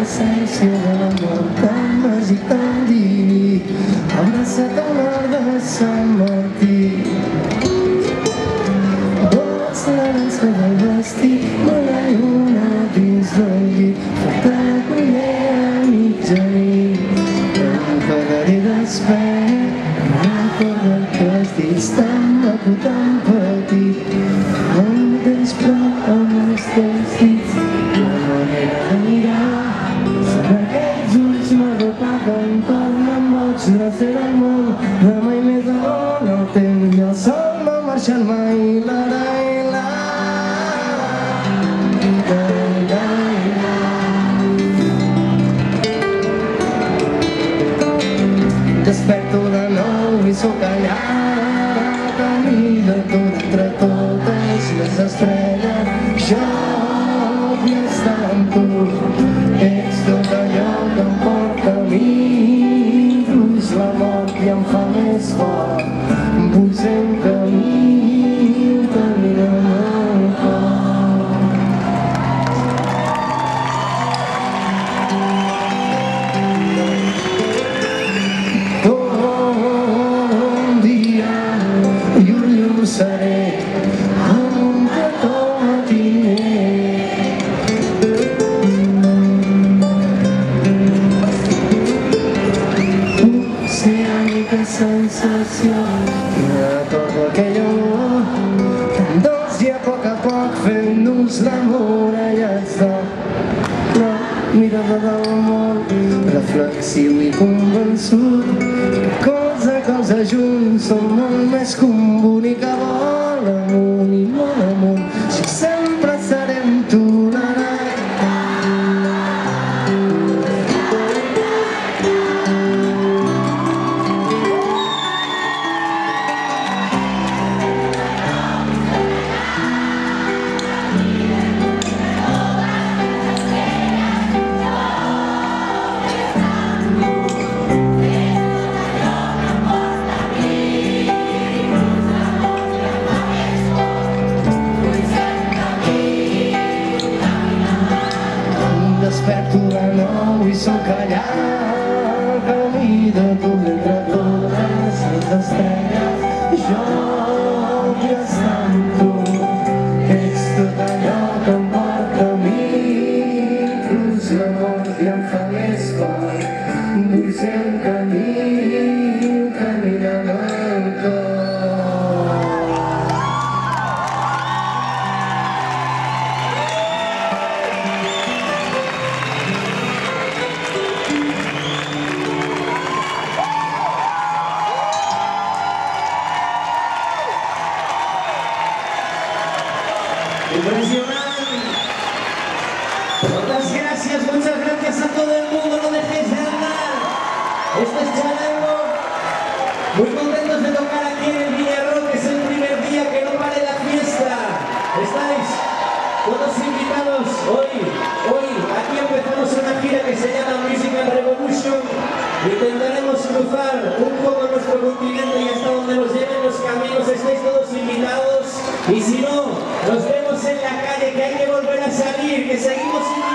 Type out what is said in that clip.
l'essència de l'amor tan màgic, tan diví, abraçat al mar de Sant Martí. Vols la dansa del vestit, me la lluna dins del llit, falta la cullera a mitjanit. Em quedaré despert, recorda que has dit tan maco, tan petit, em tens prop amb els teus dits. La manera de mirar, sobre aquells ulls m'arropaven, torna'm boig, recer del món, de mai més amor, el temps i el sol no marxen mai. La la la, la la la. Desperto de nou i sóc allà, camí de tot entre totes les estrelles. Jo vull estar amb tu, ets tot allò que em porta a mi, inclús la mort i em fa més fort. Vull ser un camí, un camí de meu cor. Un dia i un llum serè amb un petó matiner. Oceànica sensació, recordo aquell olor tan dolç i a poc fent-nos l'amor allats de la mirada del món, reflexiu i convençut que cosa a cosa junts som molt més que un bonic vol amunt i molt amunt, si sempre serem tu. La la desperto de nou i sóc allà, camí de tu entre totes les estrelles. Jo vull estar amb tu, ets tot allò que em porta a mi, inclús l'amor i em fa més fort. Vull ser un camí de meu cor. Impresionante. Muchas gracias a todo el mundo, no dejéis de andar. Esto es Charango. Muy contentos de tocar aquí en el Villarrock, que es el primer día, que no pare la fiesta. Estáis todos invitados hoy. Aquí empezamos una gira que se llama Musical Revolution. Intentaremos cruzar un poco nuestro continente y hasta donde nos lleven los caminos. Estáis todos invitados. Y si no, nos vemos en la calle, que hay que volver a salir, que seguimos